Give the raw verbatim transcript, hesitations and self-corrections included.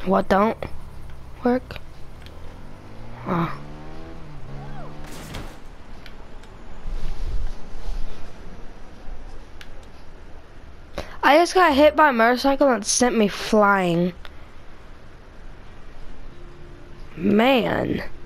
What don't work? Oh. I just got hit by a motorcycle and sent me flying. Man.